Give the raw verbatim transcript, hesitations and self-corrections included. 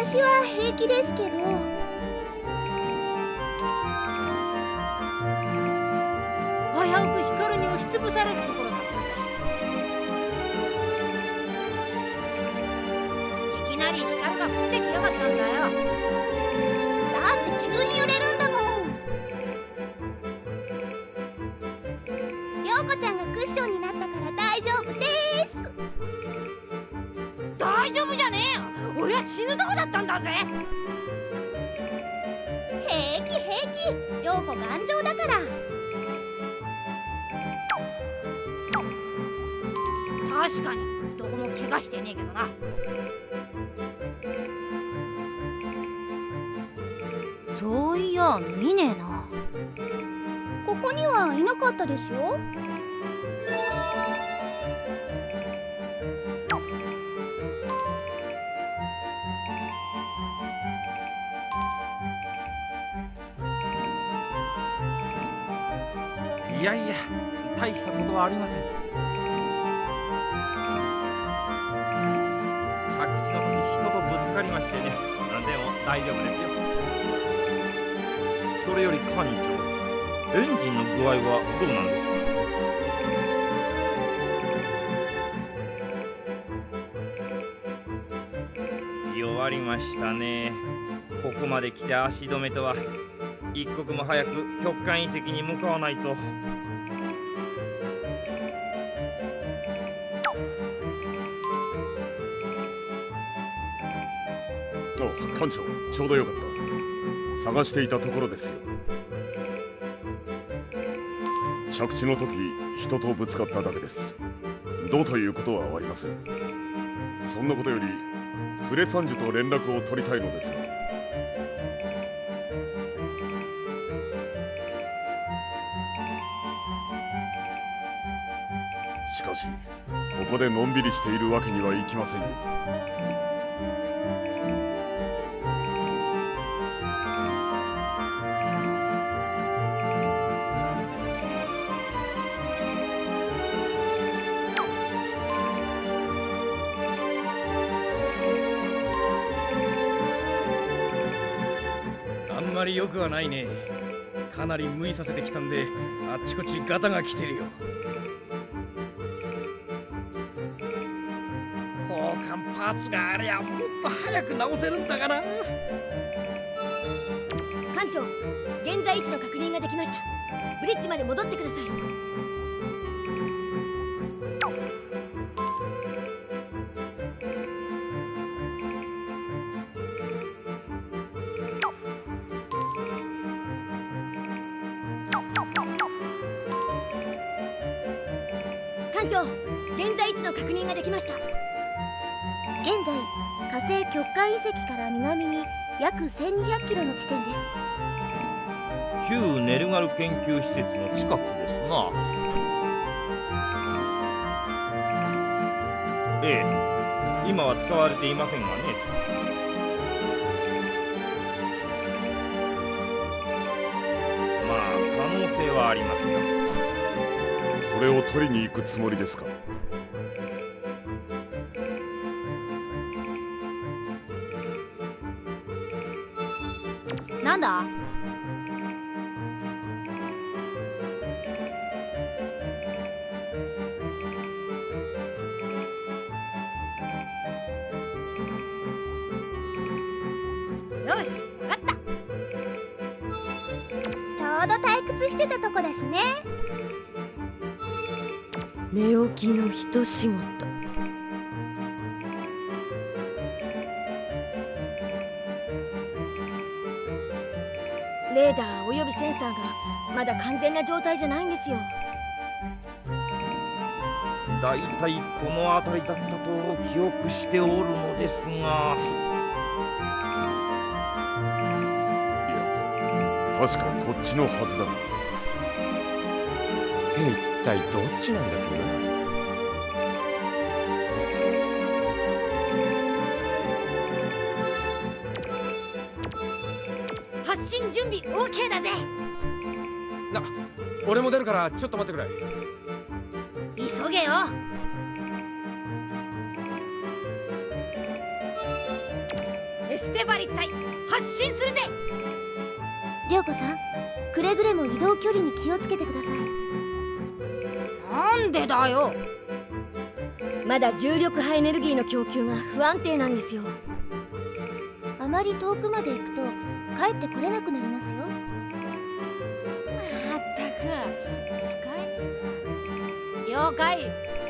私は平気ですけど。 危うく光に押しつぶされるところだったぜ。いきなり光が降ってきやがったんだよ。だって急に揺れるんだもん。 陽子ちゃんがクッションになったから大丈夫です。 大丈夫じゃねえよ。俺は死ぬとこだったんだぜ。 平気平気、陽子頑丈だから。 確かにどこも怪我してねえけどな。そういや見ねえな。 ここにはいなかったですよ。 いやいや、大したことはありません。着地の時人とぶつかりましてね。何でも大丈夫ですよ。それより艦長、エンジンの具合はどうなんですか？弱りましたね。ここまで来て足止めとは。一刻も早く極寒遺跡に向かわないと。 あ、艦長、ちょうどよかった。探していたところですよ。着地の時人とぶつかっただけです。どうということはありません。そんなことよりプレサンジュと連絡を取りたいのですが。しかしここでのんびりしているわけにはいきませんよ。 あんまり良くはないね。かなり無理させてきたんで、あっちこっちガタが来てるよ。交換パーツがありゃもっと早く直せるんだがな。 艦長、現在位置の確認ができました。ブリッジまで戻ってください。艦長、現在位置の確認ができました。 現在火星極寒遺跡から南に約せんにひゃくキロの地点です。 旧ネルガル研究施設の近くですな。ええ、今は使われていませんがね。まあ可能性はありますが。 それを取りに行くつもりですか？ なんだ？よし、わかった。 ちょうど退屈してたとこだしね。 寝起きの一仕事。レーダーおよびセンサーがまだ完全な状態じゃないんですよ。 だいたいこの辺りだったと記憶しておるのですが。 いや、確かこっちのはずだ。 一体どっちなんです？ 発進準備 オーケー だぜ。 な、俺も出るからちょっと待ってくれ。 急げよ。エスステバリス隊発進するぜ。 涼子さん、くれぐれも移動距離に気をつけてください。 なんでだよ。 まだ重力波エネルギーの供給が不安定なんですよ。 あまり遠くまで行くと帰ってこれなくなりますよ。 まったく使えねえな。了解。